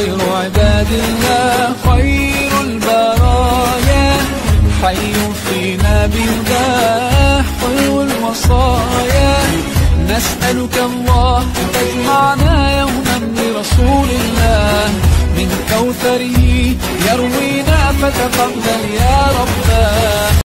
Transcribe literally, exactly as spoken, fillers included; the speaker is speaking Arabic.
خير عباد الله خير البرايا حي فينا بالله حلو الوصايا نسألك الله أن تجمعنا يوما برسول الله من كوثره يروينا فتقبل يا رباه